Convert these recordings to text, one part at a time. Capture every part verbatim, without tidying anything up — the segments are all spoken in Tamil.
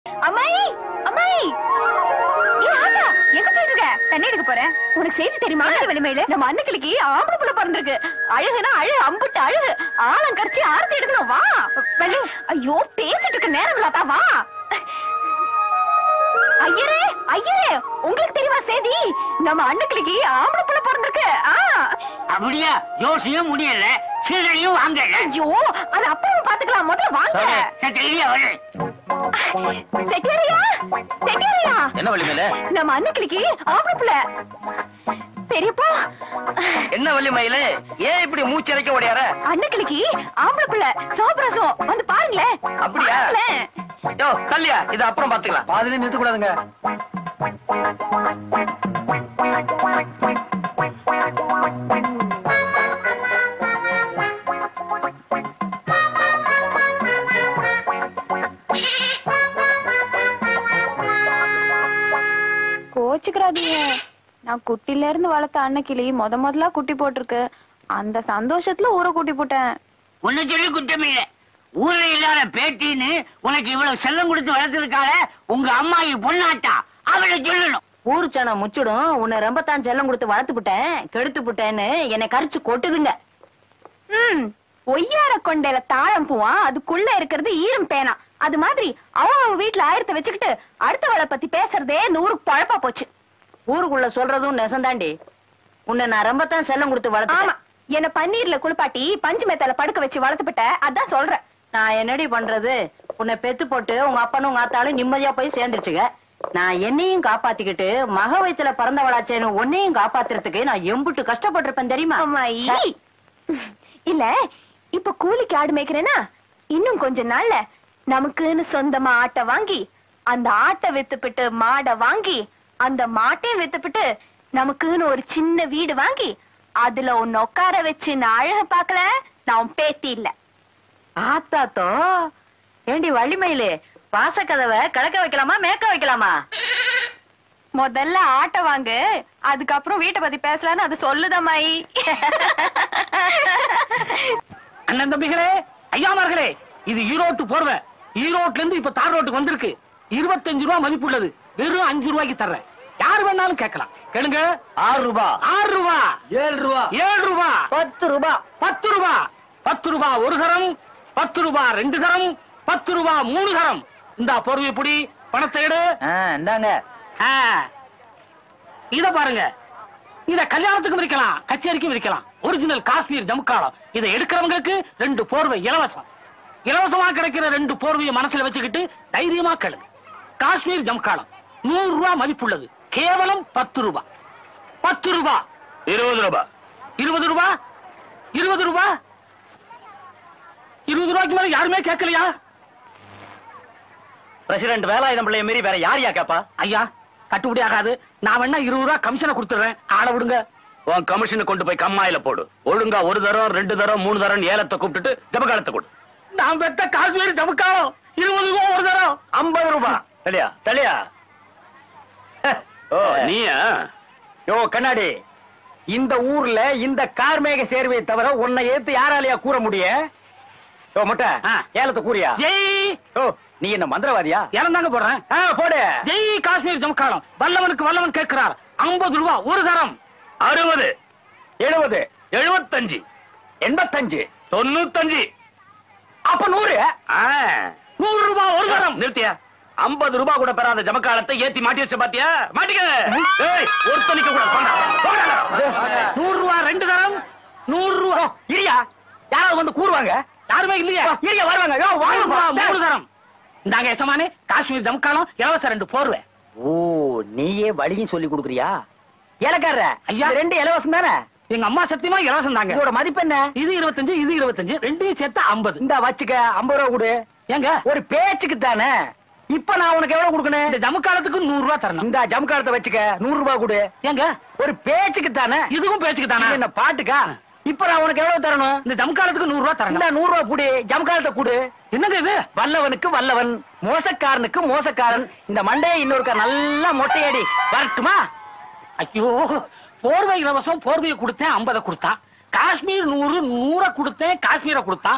அம்மாயி அம்மாயி எங்க போயிட்டு இருக்க? தண்ணி எடுக்க போறேன். உனக்கு செய்தி தெரியுமா? வெளிமையில நம்ம அன்னைக்கு ஆம்பளை புள்ள பிறந்திருக்கு. அழுகுனா அழு, அம்புட்டு அழு. ஆழம் கரைச்சி ஆர்த்தி எடுக்கணும். வா வெள்ளி. ஐயோ பேசிட்டு இருக்க நேரம் இல்லாதா? வா. ஐயரே ஐயரே, உங்களுக்கு தெரியுமா செய்தி? நம்ம அன்னைக்கு ஆம்பளை புள்ள பிறந்திருக்கு. அப்படியா? யோசியும் முடியல, சீரழியும் வாங்க. ஐயோ அது அப்புறம் பாத்துக்கலாம், முதல்ல வாங்க. செட்டியாரியா செட்டியாரியா, என்ன வள்ளிமயில? நம்ம அன்னைக்கு ஆம்பளை புள்ள. பெரியப்பா என்ன வள்ளிமயில, ஏன் இப்படி மூச்சரைக்க ஓடியார? அன்னைக்கு ஆம்பளை புள்ள சோப்ரசம் வந்து பாருங்களேன். அப்படியா? யோ கல்யா, இது அப்புறம் பாத்துக்கலாம். பாதிலே நிறுத்த கூடாதுங்க. கோச்சுக்கிறாதீங்க. நான் குட்டில இருந்து வளர்த்த அன்னைக்கிளி முத முதலா குட்டி போட்டிருக்கு. அந்த சந்தோஷத்துல ஊரை குட்டி போட்டேன். உன்னை சொல்லி குற்றமில்லை. ஊர்ல இல்லாத பேட்டின்னு உனக்கு இவ்வளவு செல்லம் கொடுத்து வளர்த்திருக்காள உங்க அம்மாயி பொண்ணாட்டா, அவளை சொல்லணும். ஊரு சன முச்சிடும். உன்னை ரொம்ப தான் செல்லம் கொடுத்து வளர்த்து விட்டேன், கெடுத்து விட்டேன்னு என்னை கரிச்சு கொட்டுதுங்க. ம் ஒய்யார கொண்டையில தாழம் பூவா, அதுக்குள்ள இருக்கிறது ஈரம் பேனா. அது மாதிரி அவங்க வீட்டுல ஆயிரத்தை வச்சுக்கிட்டு அடுத்தவளை பத்தி பேசுறதே இந்த ஊருக்கு பழப்பா போச்சு. ஊருக்குள்ள சொல்றதும் நெசந்தாண்டி. உன்னை நான் ரொம்ப தான் செல்லம் கொடுத்து வளர்த்து. ஆமா, என்ன பன்னீர்ல குளிப்பாட்டி பஞ்சு மேத்தால படுக்க வச்சு வளர்த்துப்பட்ட. அதான் சொல்றேன். நான் என்னடி பண்றது? உன்னை பெத்து போட்டு உங்க அப்பனும் உங்க ஆத்தாலும் நிம்மதியா போய் சேர்ந்துருச்சுங்க. நான் என்னையும் காப்பாத்திக்கிட்டு மக வயசுல பிறந்தவளாச்சேன்னு உன்னையும் காப்பாத்துறதுக்கு நான் எம்புட்டு கஷ்டப்பட்டிருப்பேன் தெரியுமா? இல்ல இப்ப கூலிக்கு ஆடு மேய்க்கிறேன்னா இன்னும் கொஞ்ச நாள்ல நமக்குன்னு சொந்தமா ஆட்டை வாங்கி, அந்த ஆட்டை வித்துப்பிட்டு மாடை வாங்கி, அந்த மாட்டையும் வித்துப்பிட்டு நமக்குன்னு ஒரு சின்ன வீடு வாங்கி அதுல ஒன்னு உட்கார வச்சு நான் அழக பாக்கல. நான் பேத்தி இல்ல. ஆத்தாத்தோ ஏண்டி வள்ளிமயிலே, வாசக்கதவை கிழக்க வைக்கலாமா மேக்க வைக்கலாமா? முதல்ல ஆட்டை வாங்கு, அதுக்கப்புறம் வீட்டை பத்தி பேசலான்னு அது சொல்லுதம்மாயி. அண்ணன் தம்பிகளே, ஐயாமார்களே, இது ஈரோட்டு போர்வை. ஈரோட்ல இருந்து இப்ப தார் ரோட்டுக்கு வந்திருக்கு. இருபத்தஞ்சு ரூபா மதிப்புள்ளது. வெறும் அஞ்சு ரூபாய்க்கு தர்றேன். யாரு வேணாலும் கேட்கலாம். கேளுங்க. ஆறு ரூபா, ஆறு ரூபா, ஏழு ரூபா, ஏழு ரூபா, பத்து ரூபா, பத்து ரூபா, பத்து ரூபா ஒரு தரம், பத்து ரூபா ரெண்டு தரம், பத்து ரூபா மூணு தரம். இந்த போர்வை புடி, பணத்தை எடு. இந்தாங்க. இத பாருங்க. இத கல்யாணத்துக்கும் விற்கலாம், கச்சேரிக்கும் விற்கலாம். ஒரிஜினல் காஷ்மீர் ஜமுக்காலம். இதை எடுக்கிறவங்களுக்கு ரெண்டு போர்வை இலவசம். இலவசமா கிடைக்கிற ரெண்டு போர்வையை மனசுல வச்சுக்கிட்டு தைரியமா கேளுங்க. காஷ்மீர் ஜமுக்காலம் நூறு ரூபாய் மதிப்புள்ளது. கேவலம் பத்து ரூபாய். பத்து ரூபாய், இருபது ரூபா, இருபது ரூபா, இருபது ரூபா, இருபது ரூபாய்க்கு மேல யாருமே கேட்கலையா? பிரசிடென்ட் வேலாயுதம் பிள்ளைய மீறி வேற யாரையா கேப்பா? ஐயா கட்டுப்படி ஆகாது. நான் வேணா இருபது ரூபா கமிஷனை கொடுத்துறேன். ஆள விடுங்க. உன் கமிஷனை கொண்டு போய் கம்மாயில போடு. ஒழுங்கா ஒரு தரம் ரெண்டு தரம் மூணு தரம் ஏலத்தை கூப்பிட்டுட்டு ஜபகாலத்தை கொடு. நான் பெத்த காஷ்மீர் ஜமுக்காலம் இருபது ரூபா ஒரு தரம். ஐம்பது ரூபா. தலையா தலையா. ஓ நீயா? யோ கண்ணாடி, இந்த ஊர்ல இந்த கார்மேக சேர்வையை தவிர உன்னை ஏத்து யாராலையா கூற முடியும்? யோ முட்டை, ஏலத்தை கூறியா? ஜெய். ஓ நீ என்ன மந்திரவாதியா? ஏலம் தாங்க போடுறேன். போடு. ஜெய் காஷ்மீர் ஜமுக்காலம். வல்லவனுக்கு வல்லவன் கேட்கிறார். ஐம்பது ரூபா ஒரு தரம். அறுபது, எழுபது, எழுபத்தஞ்சு, எண்பத்தஞ்சு, தொண்ணூத்தஞ்சு, அப்ப நூறு. நூறு ரூபாய் ஒரு தரம். நிறுத்தியா? ஐம்பது ரூபாய் கூட பெறாத ஜமக்காலத்தை ஏத்தி மாட்டி வச்ச பாத்தியா? மாட்டிக்க. ஒருத்தனிக்க கூட நூறு ரூபாய் ரெண்டு தரம். நூறு ரூபாய் இல்லையா? யாராவது வந்து கூறுவாங்க? யாருமே இல்லையா? இல்லையா வருவாங்க. மூணு தரம். இந்தாங்க எசமானே, காஷ்மீர் ஜமுக்காலம் இலவச ரெண்டு போர்வை. ஓ நீயே வழியும் சொல்லி கொடுக்குறியா? ஏலக்கார ஐயா, ரெண்டு இலவசம் தானே? எங்க அம்மா சத்தியமா இலவசம் தாங்க. இதோட மதிப்பு என்ன? இது இருபத்தஞ்சு, இது இருபத்தஞ்சு, ரெண்டையும் சேர்த்து ஐம்பது. இந்த வச்சுக்க. ஐம்பது ரூபா கொடு. எங்க ஒரு பேச்சுக்கு தானே. இப்ப நான் உனக்கு எவ்வளவு கொடுக்கணும்? இந்த ஜமுக்காலத்துக்கு நூறு ரூபாய் தரணும். இந்த ஜமுக்காலத்தை வச்சுக்க. நூறு ரூபாய் கொடு. எங்க ஒரு பேச்சுக்கு தானே. இதுவும் பேச்சுக்கு தானே. என்ன பாட்டுக்கா? இப்ப நான் உனக்கு எவ்வளவு தரணும்? இந்த ஜமுக்காலத்துக்கு நூறு ரூபாய் தரணும். இந்த நூறு ரூபாய் கூடி ஜமுக்காலத்தை கூடு. என்னங்க இது? வல்லவனுக்கு வல்லவன், மோசக்காரனுக்கு மோசக்காரன். இந்த மண்டையை இன்னொருக்கா நல்லா மொட்டையடி வரட்டுமா? ஐயோ, போர்வை இலவசம். போர்வையை கொடுத்தேன், ஐம்பதை கொடுத்தான். காஷ்மீர் நூறு, நூற கொடுத்தேன், காஷ்மீரை கொடுத்தான்.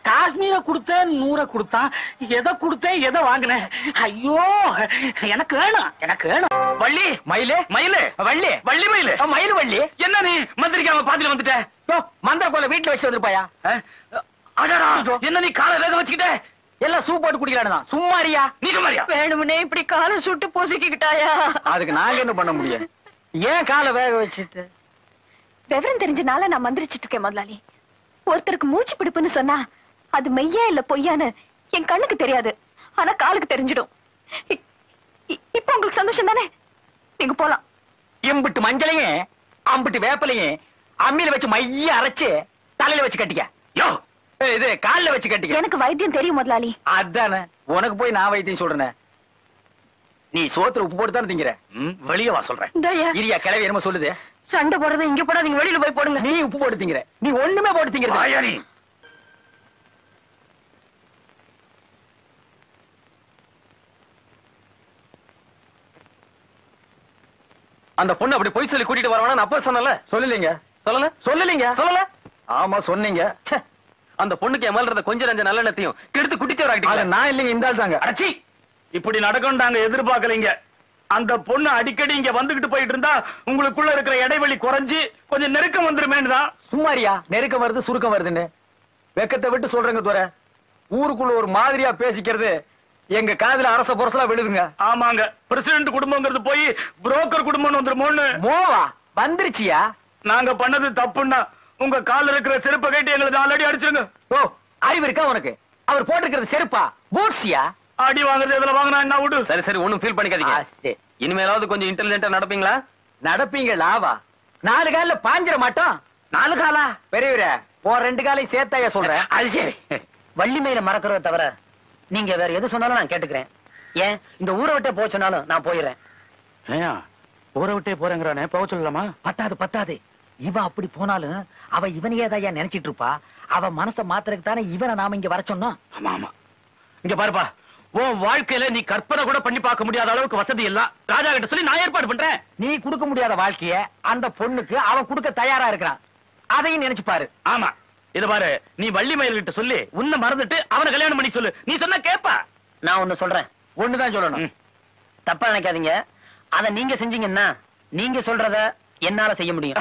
காஷ்மீரை கொடுத்தேன், நூற கொடுத்தான். எதை கொடுத்தேன், எதை வாங்கினேன்? ஐயோ, எனக்கு வேணும், எனக்கு வேணும். வள்ளி மயிலு மயிலு வள்ளி வள்ளி மயிலு மயிலு வள்ளி. என்ன நீ மந்திரிக்காம பாதியில வந்துட்ட? மந்திர கோல வீட்டுல வச்சு வந்திருப்பாயா? அடடா, என்ன நீ காலை வேக வச்சுக்கிட்ட? எல்லாம் சூப் போட்டு குடிக்கலான்னு சும்மாரியா? நீ சும்மாரியா? வேணும்னே இப்படி காலை சுட்டு பொசுக்கிக்கிட்டாயா? அதுக்கு நாங்க என்ன பண்ண முடியும்? ஏன் காலை வேக வச்சுட்டு? விவரம் தெரிஞ்சனால நான் மந்திரிச்சிட்டு இருக்கேன் முதலாளி. ஒருத்தருக்கு மூச்சு பிடிப்புன்னு சொன்னா அது மெய்யா இல்ல பொய்யான்னு என் கண்ணுக்கு தெரியாது, ஆனா காலுக்கு தெரிஞ்சிடும். இ- இ- இப்ப உங்களுக்கு சந்தோஷம் தானே? நீங்க போலாம். எம்பிட்டு மஞ்சளையும் அம்பிட்டு வேப்பலையும் அம்மியில வச்சு மைய அரைச்சு தலையில வச்சு கட்டிக்க. யோ, இது கால்ல வச்சு கட்டிக்க. எனக்கு வைத்தியம் தெரியும் முதலாளி. அதானே, உனக்கு போய் நான் வைத்தியம் சொல்றேன். நீ சோத்துல உப்பு போட்டு தானே திங்கிற. வெளியே வா சொல்றேன். இந்தாயா, இரியா கிளவி என்னமோ சொல்லுது. சண்டை போடுறது இங்க போடாதீங்க, வெளியில போய் போடுங்க. நீ உப்பு போட்டு திங்கிற, நீ ஒண்ணுமே போட்டு திங்கிற. நீ அந்த பொண்ணு அப்படி பொய் சொல்லி கூட்டிட்டு வரவானா அப்ப சொன்னல? சொல்லலீங்க. சொல்லல சொல்லலீங்க சொல்லல ஆமா சொன்னீங்க. அந்த பொண்ணுக்கு எமல்றத கொஞ்சம் நஞ்ச நல்லெண்ணத்தையும் கெடுத்து குட்டிச்சவராக்கிட்டீங்க. நான் இல்லைங்க, இந்த ஆள் தாங்க. அடச்சி, இப்படி நடக்கும் நாங்க எதிர்பார்க்கலீங்க. அந்த பொண்ணு அடிக்கடி இங்க வந்துகிட்டு போயிட்டு இருந்தா உங்களுக்குள்ள இருக்கிற இடைவெளி குறைஞ்சு கொஞ்சம் நெருக்கம் வந்துருமேன்னு தான். சும்மாரியா, நெருக்கம் வருது சுருக்கம் வருதுன்னு வெக்கத்தை விட்டு சொல்றேங்க தோற. ஊருக்குள்ள ஒரு மாதிரியா பேசிக்கிறது எங்க காதுல அரச புரசலா விழுதுங்க. ஆமாங்க, பிரசிடென்ட் குடும்பங்கிறது போய் புரோக்கர் குடும்பம் வந்துருமோன்னு. மோவா வந்துருச்சியா? நாங்க பண்ணது தப்புன்னா உங்க கால்ல இருக்கிற செருப்பை கேட்டு எங்களுக்கு ஆல்ரெடி அடிச்சிருங்க. ஓ, அறிவு இருக்கா உனக்கு? அவர் போட்டிருக்கிறது செருப்பா பூட்ஸியா? அடி வாங்குறது எதுல வாங்கினா என்ன விடு. சரி சரி, ஒண்ணும் ஃபீல் பண்ணிக்காதீங்க. இனிமேலாவது கொஞ்சம் இன்டெலிஜென்ட்டா நடப்பீங்களா? நடப்பீங்களாவா? நாலு கால பாஞ்சிர மாட்டோம். நாலு காலா பெரியவரே, போற ரெண்டு காலையும் சேர்த்தாயா சொல்றேன். அது சரி. வள்ளி மேல மறக்கிறத தவிர நீங்க வேற எது சொன்னாலும் நான் கேட்டுக்கிறேன். ஏன் இந்த ஊரை விட்டே போக சொன்னாலும் நான் போயிடுறேன். ஏயா ஊரை விட்டே போறேங்கிறானே, போக சொல்லலாமா? பத்தாது பத்தாது, இவ அப்படி போனாலும் அவ இவனையே தான் நினைச்சிட்டு இருப்பா. அவ மனச மாத்திரக்கு தானே இவனை நாம இங்க வர சொன்னோம். ஆமா ஆமா, இங்க பாருப்பா, உன் வாழ்க்கையில நீ கற்பனை கூட பண்ணி பார்க்க முடியாத அளவுக்கு வசதி எல்லாம் ராஜா கிட்ட சொல்லி நான் ஏற்பாடு பண்றேன். நீ கொடுக்க முடியாத வாழ்க்கைய அந்த பொண்ணுக்கு அவன் கொடுக்க தயாரா இருக்கிறான். அதையும் நினைச்சு பாரு. ஆமா, இத பாரு, நீ வள்ளி மயில் கிட்ட சொல்லி உன்னை மறந்துட்டு அவனை கல்யாணம் பண்ணி சொல்லு. நீ சொன்னா கேப்பா. நான் ஒண்ணு சொல்றேன், ஒண்ணுதான் சொல்லணும். ம். தப்பா நினைக்காதீங்க. அத நீங்க செஞ்சீங்கன்னா நீங்க சொல்றத என்னால செய்ய முடியும்.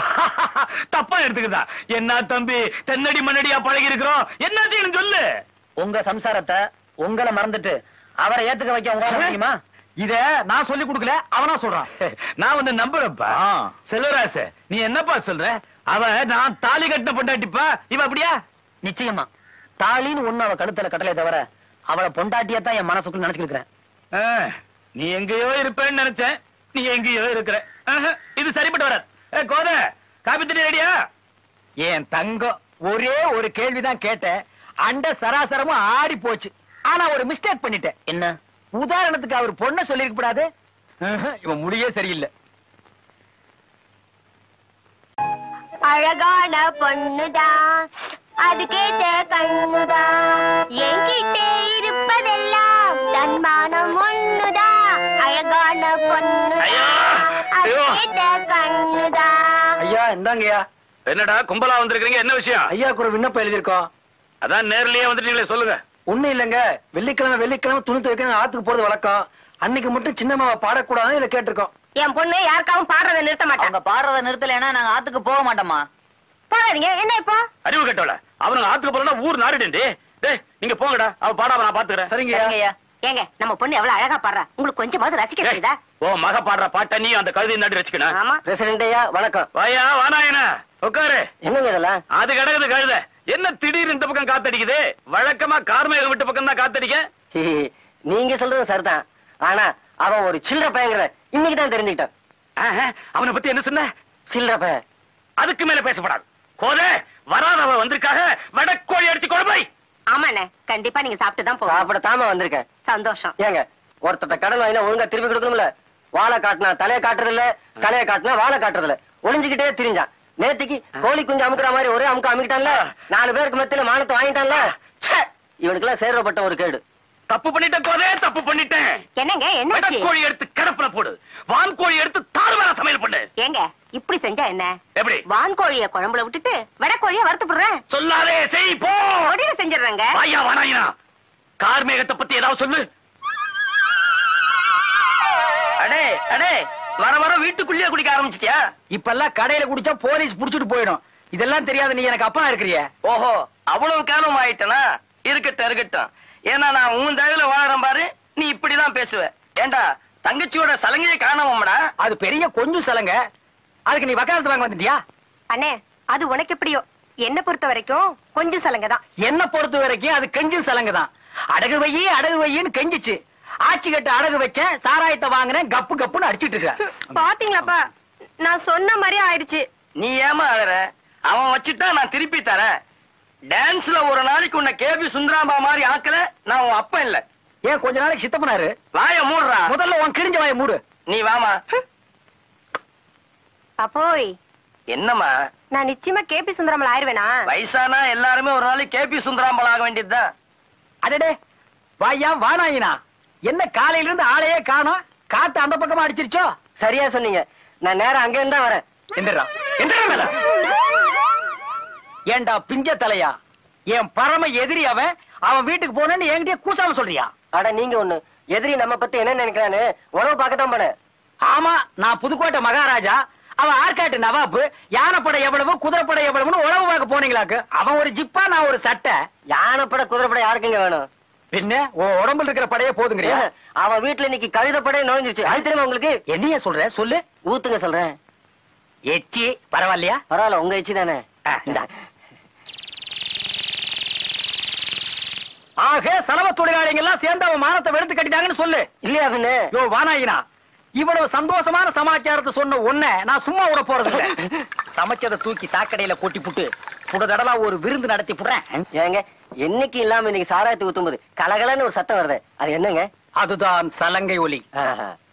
தப்பா எடுத்துக்குதா? என்ன தம்பி, தென்னடி மண்ணடியா பழகி இருக்கிறோம், என்ன சொல்லு. உங்க சம்சாரத்தை உங்களை மறந்துட்டு அவரை ஏத்துக்க வைக்க உங்களால முடியுமா? இத நான் சொல்லி கொடுக்கல, அவனா சொல்றான். நான் வந்து நம்புறப்பா. செல்வராச, நீ என்னப்பா சொல்ற? அவ நான் தாலி கட்டின பொண்டாட்டிப்பா, இவ அப்படியா? நிச்சயமா தாலின்னு ஒண்ணு அவ கழுத்துல கட்டளை தவிர அவளை பொண்டாட்டியத்தான் என் மனசுக்குள்ள நினைச்சுக்கிறேன். ஆ, நீ எங்கேயோ இருப்பேன்னு நினைச்சேன், நீ எங்கேயோ இருக்கிற. ஆஹா, இது சரிப்பட்டு வராது. ஏ கோத, காபி தண்ணி ரெடியா? என் தங்கம், ஒரே ஒரு கேள்விதான் கேட்டேன். அண்ட சராசரமும் ஆடி போச்சு. ஆனா ஒரு மிஸ்டேக் பண்ணிட்டேன். என்ன? உதாரணத்துக்கு அவர் பொண்ண சொல்லிருக்க கூடாது. இவன் முடியே சரியில்லை. அழகான பொண்ணுதான், அது கேட்ட கண்ணுதான், என்கிட்ட இருப்பதெல்லாம் தன்மானம் ஒண்ணுதான். அழகான பொண்ணுதான், அது கேட்ட கண்ணுதான். ஐயா இந்தாங்கய்யா. என்னடா கும்பலா வந்திருக்கீங்க, என்ன விஷயம்? ஐயா ஒரு விண்ணப்பம் எழுதியிருக்கோம். அதான் நேர்லயே வந்துட்டீங்களே, சொல்லுங்க. ஒண்ணு இல்லங்க, வெள்ளிக்கிழமை வெள்ளிக்கிழமை துணி துவைக்க ஆத்துக்கு போறது வழக்கம். அன்னைக்கு மட்டும் சின்னம்மாவை பாடக்கூடாதுன்னு இதை கேட்டிருக்கோம். என் பொண்ணு யாருக்காவும் பாடுறத நிறுத்த மாட்டாங்க. அவங்க பாடுறத நிறுத்தலைன்னா நாங்க ஆத்துக்கு போக மாட்டோமா? போடாதீங்க. என்ன இப்போ? அறிவு கட்டவள, அவனுங்க ஆத்துக்கு போறா ஊர் நாடுடே. டேய் நீங்க போங்கடா, அவ பாடாம நான் பாத்துக்கிறேன். சரிங்கய்யா. ஏங்க, நம்ம பொண்ணு எவ்வளவு அழகா பாடுறா, உங்களுக்கு கொஞ்சமாவது ரசிக்க தெரியுதா? ஓ மக பாடுற பாட்ட நீ அந்த கழுதை நாடி ரசிக்கணும். ஆமா. பிரசிடென்ட் ஐயா வணக்கம். வாயா வானாயன உட்காரு. என்னங்க இதெல்லாம்? அது கிடக்குது கழுத. என்ன திடீர் இந்த பக்கம் காத்தடிக்குது? வழக்கமா கார்மேகம் விட்டு பக்கம் தான் காத்தடிக்க. நீங்க சொல்றது சரிதான், ஆனா அவன் ஒரு சில்லற பையங்கிற இன்னைக்கு தான் தெரிஞ்சுக்கிட்டான். அவனை பத்தி என்ன சொன்ன? சில்லற பையன். அதுக்கு மேல பேசப்படாது. கோதே, வராதவ வந்திருக்காக வடக்கோழி அடிச்சு கொண்டு போய். ஆமாண்ணே, கண்டிப்பா நீங்க சாப்பிட்டு தான் போகணும். சாப்பிட தாம வந்திருக்கேன். சந்தோஷம். ஏங்க, ஒருத்தட்ட கடன் வாங்கினா ஒழுங்கா திருப்பி கொடுக்கணும்ல. வாழை காட்டினா தலையை காட்டுறது இல்ல, தலையை காட்டினா வாழை காட்டுறது இல்ல. ஒளிஞ்சுக்கிட்டே திரிஞ்சான். நேத்துக்கு கோழி குஞ்சு அமுக்குற மாதிரி ஒரே அமுக்க அமுக்கிட்டான்ல. நாலு பேருக்கு மத்தியில மானத்தை வாங்கிட்டான்ல. இவனுக்கு எல்லாம் சேர்வப்பட்ட ஒரு கேடு. தப்பு பண்ணிட்டேன் கோதே, தப்பு பண்ணிட்டேன். என்னங்க என்ன கோழி எடுத்து கிடப்புல போடு, வான்கோழி எடுத்து தாறுமாறா சமையல் பண்ணு. ஏங்க இப்படி செஞ்சா என்ன? எப்படி? வான்கோழிய குழம்புல விட்டுட்டு வெடக்கோழிய வறுத்து போடுறேன். சொல்லாதே, செய் போ. ஒடியில செஞ்சிடுறேங்க. வாயா வானாயினா, கார்மேகத்தை பத்தி ஏதாவது சொல்லு. அடே அடே, வர வர வீட்டுக்குள்ளேயே குடிக்க ஆரம்பிச்சிட்டியா? இப்ப எல்லாம் கடையில குடிச்சா போலீஸ் புடிச்சிட்டு போயிடும். இதெல்லாம் தெரியாது, நீ எனக்கு அப்பா இருக்கிறிய. ஓஹோ, அவ்வளவு காலம் ஆயிட்டனா? இருக்கட்டும் இருக்கட்டும். ஏன்னா நான் உன் தகவல வாழறேன் பாரு, நீ இப்படிதான் பேசுவ. ஏண்டா தங்கச்சியோட சலங்கையை காணாமடா? அது பெரிய கொஞ்சம் சலங்க, அதுக்கு நீ வக்காலத்து வாங்க வந்துட்டியா? அண்ணே அது உனக்கு எப்படியோ, என்ன பொறுத்த வரைக்கும் கொஞ்சம் சலங்க தான். என்ன பொறுத்த வரைக்கும் அது கெஞ்சும் சலங்க தான். அடகு வையி அடகு வையின்னு கெஞ்சிச்சு. ஆட்சி கட்டு அடகு வச்சேன், சாராயத்தை வாங்கினேன், கப்பு கப்புன்னு அடிச்சிட்டு இருக்க. பாத்தீங்களாப்பா, நான் சொன்ன மாதிரி ஆயிடுச்சு. நீ ஏமா அழற? அவன் வச்சுட்டா நான் திருப்பி தரேன். டான்ஸ்ல ஒரு நாளைக்கு உன்னை கேபி சுந்தராம்பா மாதிரி ஆக்கல, நான் உன் அப்ப இல்ல. ஏன் கொஞ்ச நாளைக்கு சித்தப்பனாரு? வாய மூடுறா. முதல்ல உன் கிழிஞ்ச வாய மூடு. நீ வாமா. அப்போய் என்னம்மா? நான் நிச்சயமா கேபி சுந்தரமல் ஆயிருவேனா? வயசானா எல்லாருமே ஒரு நாளைக்கு கேபி சுந்தராம்பல் ஆக வேண்டியதுதான். அடடே வாயா வானாயினா, என்ன காலையில இருந்து ஆளையே காணோம்? காத்து அந்த பக்கமா அடிச்சிருச்சோ? சரியா சொன்னீங்க, நான் நேரம் அங்க இருந்தா வரேன். எந்திரா எந்திரா மேல. ஏண்டா பிஞ்ச தலையா, என் பரம எதிரி அவன். அவன் வீட்டுக்கு போனேன்னு என்கிட்டயே கூசாம சொல்றியா? அட நீங்க ஒண்ணு, எதிரி நம்ம பத்தி என்ன நினைக்கிறான்னு உணவு பார்க்கத்தான் போனேன். ஆமா, நான் புதுக்கோட்டை மகாராஜா, அவன் ஆற்காட்டு நவாப்பு. யானைப்படை எவ்வளவு, குதிரைப்படை எவ்வளவுன்னு உழவு பார்க்க போனீங்களாக்கு. அவன் ஒரு ஜிப்பா, நான் ஒரு சட்டை. யானைப்படை குதிரைப்படை யாருக்குங்க வேணும்? பின்ன உன் உடம்புல இருக்கிற படையே போதுங்கிறியா? அவன் வீட்டுல இன்னைக்கு கழுதப்படையே நுழைஞ்சிருச்சு. அது தெரியுமா உங்களுக்கு? என்னைய சொல்ற சொல்லு. ஊத்துங்க சொல்றேன். எச்சி பரவாயில்லையா? பரவாயில்ல, உங்க எச்சி தானே. ஆக சலவ தொழிலாளிகள் எல்லாம் சேர்ந்து அவன் மானத்தை வெளுத்து கட்டிட்டாங்கன்னு சொல்லு. இல்லையா பின்ன? யோ வானாயினா, இவ்வளவு சந்தோஷமான சமாச்சாரத்தை சொன்ன உன்னை நான் சும்மா விட போறது இல்ல. சமைச்சதை தூக்கி சாக்கடையில கொட்டி புட்டு புடதடலா ஒரு விருந்து நடத்தி புடுறேன். ஏங்க என்னைக்கு இல்லாம இன்னைக்கு சாராயத்தை ஊத்தும்போது கலகலன்னு ஒரு சத்தம் வருது, அது என்னங்க? அதுதான் சலங்கை ஒலி. ஆஹா.